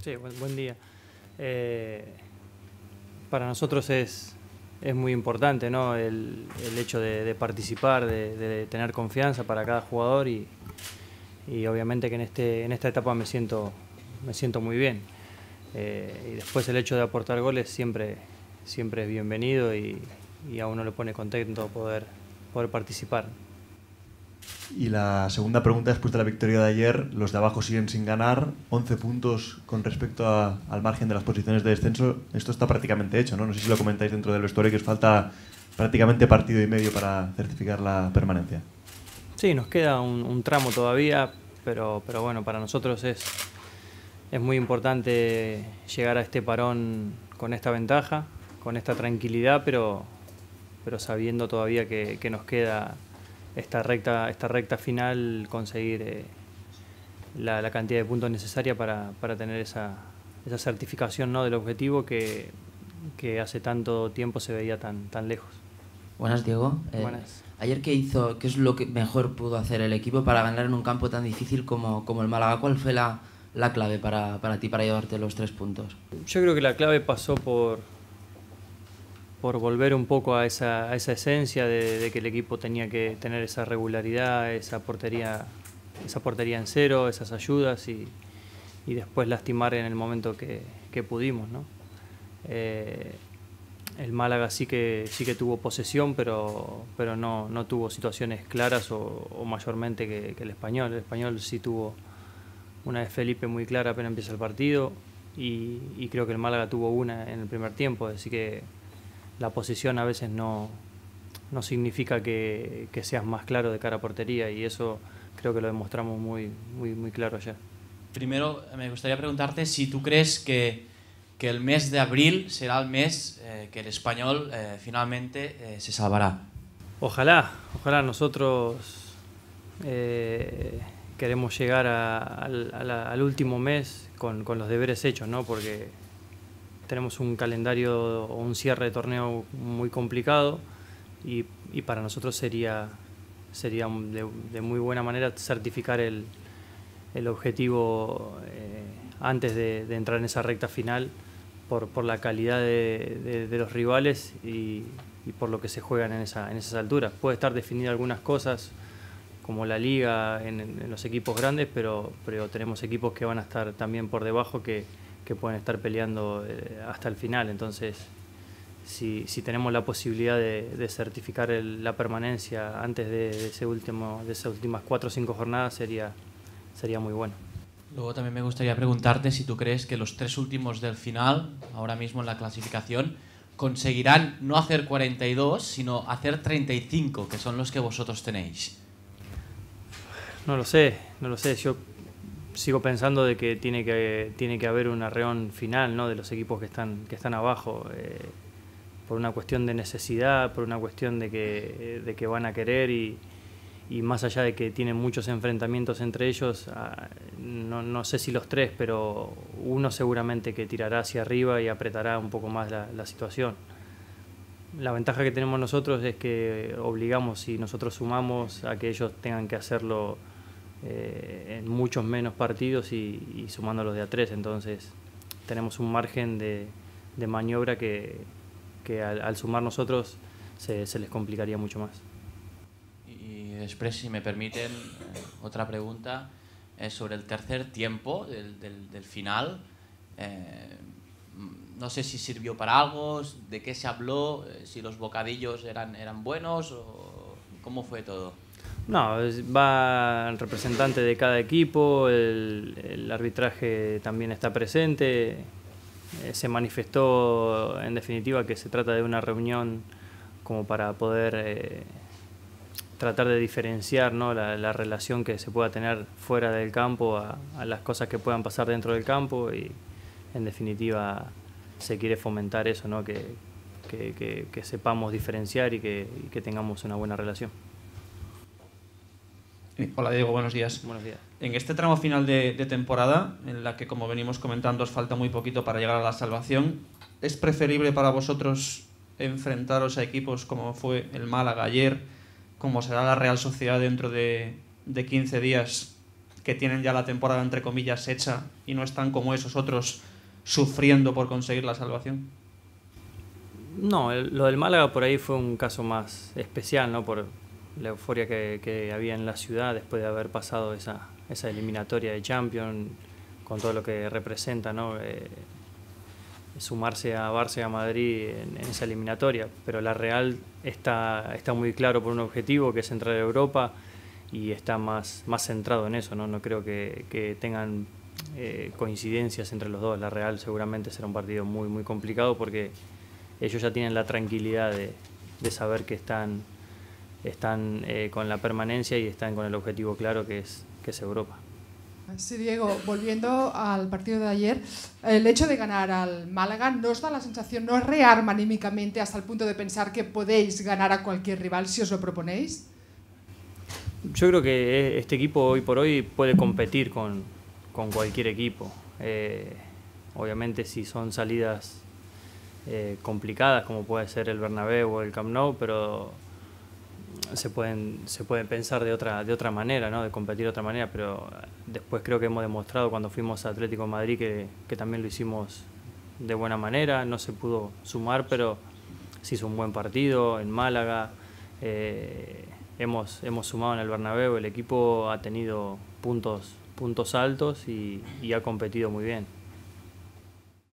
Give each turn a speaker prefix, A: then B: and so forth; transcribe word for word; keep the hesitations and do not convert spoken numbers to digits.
A: Sí, buen, buen día. Eh, para nosotros es, es muy importante, ¿no? el, el hecho de, de participar, de, de tener confianza para cada jugador y, y obviamente que en, este, en esta etapa me siento, me siento muy bien. Eh, y después el hecho de aportar goles siempre, siempre es bienvenido y, y a uno le pone contento poder, poder participar.
B: Y la segunda pregunta, después de la victoria de ayer, los de abajo siguen sin ganar, once puntos con respecto a, al margen de las posiciones de descenso. Esto está prácticamente hecho, ¿no? No sé si lo comentáis dentro del vestuario, que os falta prácticamente partido y medio para certificar la permanencia.
A: Sí, nos queda un, un tramo todavía, pero, pero bueno, para nosotros es, es muy importante llegar a este parón con esta ventaja, con esta tranquilidad, pero, pero sabiendo todavía que, que nos queda esta recta, esta recta final, conseguir eh, la, la cantidad de puntos necesaria para, para tener esa, esa certificación, ¿no?, del objetivo que, que hace tanto tiempo se veía tan, tan lejos.
C: Buenas, Diego. Eh,
A: Buenas.
C: Ayer, ¿qué hizo? ¿Qué es lo que mejor pudo hacer el equipo para ganar en un campo tan difícil como, como el Málaga? ¿Cuál fue la, la clave para, para ti para llevarte los tres puntos?
A: Yo creo que la clave pasó por, por volver un poco a esa, a esa esencia de, de que el equipo tenía que tener esa regularidad, esa portería, esa portería en cero, esas ayudas y, y después lastimar en el momento que, que pudimos, ¿no? Eh, el Málaga sí que, sí que tuvo posesión, pero, pero no, no tuvo situaciones claras o, o mayormente que, que el Español. El Español sí tuvo una de Felipe muy clara apenas empieza el partido y, y creo que el Málaga tuvo una en el primer tiempo, así que la posición a veces no, no significa que, que seas más claro de cara a portería y eso creo que lo demostramos muy, muy, muy claro ayer.
D: Primero, me gustaría preguntarte si tú crees que, que el mes de abril será el mes eh, que el Español eh, finalmente eh, se salvará.
A: Ojalá, ojalá nosotros eh, queremos llegar a, a, a la, al último mes con, con los deberes hechos, ¿no? Porque tenemos un calendario o un cierre de torneo muy complicado y, y para nosotros sería, sería de, de muy buena manera certificar el, el objetivo eh, antes de, de entrar en esa recta final por, por la calidad de, de, de los rivales y, y por lo que se juegan en, esa, en esas alturas. Puede estar definida algunas cosas como la liga en, en los equipos grandes, pero, pero tenemos equipos que van a estar también por debajo que que pueden estar peleando eh, hasta el final. Entonces, si, si tenemos la posibilidad de, de certificar el, la permanencia antes de, de, ese último, de esas últimas cuatro o cinco jornadas, sería, sería muy bueno.
D: Luego también me gustaría preguntarte si tú crees que los tres últimos del final, ahora mismo en la clasificación, conseguirán no hacer cuarenta y dos, sino hacer treinta y cinco, que son los que vosotros tenéis.
A: No lo sé, no lo sé. Yo sigo pensando de que tiene que, tiene que haber un arreón final, ¿no?, de los equipos que están, que están abajo, eh, por una cuestión de necesidad, por una cuestión de que, de que van a querer y, y más allá de que tienen muchos enfrentamientos entre ellos, no, no sé si los tres, pero uno seguramente que tirará hacia arriba y apretará un poco más la, la situación. La ventaja que tenemos nosotros es que obligamos, y nosotros sumamos, a que ellos tengan que hacerlo Eh, en muchos menos partidos y, y sumando los de a tres, entonces tenemos un margen de, de maniobra que, que al, al sumar nosotros se, se les complicaría mucho más.
D: Y después, si me permiten, eh, otra pregunta eh, sobre el tercer tiempo del, del, del final. Eh, no sé si sirvió para algo, de qué se habló, eh, si los bocadillos eran, eran buenos o cómo fue todo.
A: No, va el representante de cada equipo, el, el arbitraje también está presente, eh, se manifestó en definitiva que se trata de una reunión como para poder eh, tratar de diferenciar, ¿no?, la, la relación que se pueda tener fuera del campo a, a las cosas que puedan pasar dentro del campo y en definitiva se quiere fomentar eso, ¿no?, que, que, que, que sepamos diferenciar y que, y que tengamos una buena relación.
E: Hola Diego, buenos días.
A: Buenos días.
E: En este tramo final de, de temporada, en la que como venimos comentando os falta muy poquito para llegar a la salvación, ¿es preferible para vosotros enfrentaros a equipos como fue el Málaga ayer, como será la Real Sociedad dentro de, de quince días, que tienen ya la temporada entre comillas hecha y no están como esos otros sufriendo por conseguir la salvación?
A: No, el- lo del Málaga por ahí fue un caso más especial, ¿no? Por la euforia que, que había en la ciudad después de haber pasado esa, esa eliminatoria de Champions, con todo lo que representa, ¿no? Eh, sumarse a Barça y a Madrid en, en esa eliminatoria. Pero la Real está, está muy claro por un objetivo, que es entrar a Europa, y está más, más centrado en eso, ¿no? No creo que, que tengan eh, coincidencias entre los dos. La Real seguramente será un partido muy, muy complicado porque ellos ya tienen la tranquilidad de, de saber que están, están eh, con la permanencia y están con el objetivo claro, que es, que es Europa.
F: Sí, Diego, volviendo al partido de ayer, el hecho de ganar al Málaga nos da la sensación, nos rearma anímicamente hasta el punto de pensar que podéis ganar a cualquier rival si os lo proponéis.
A: Yo creo que este equipo hoy por hoy puede competir con, con cualquier equipo. Eh, obviamente si son salidas eh, complicadas, como puede ser el Bernabéu o el Camp Nou, pero se pueden, se pueden pensar de otra, de otra manera, ¿no? De competir de otra manera, pero después creo que hemos demostrado cuando fuimos a Atlético de Madrid que, que también lo hicimos de buena manera. No se pudo sumar, pero se hizo un buen partido en Málaga. Eh, hemos, hemos sumado en el Bernabéu, el equipo ha tenido puntos, puntos altos y, y ha competido muy bien.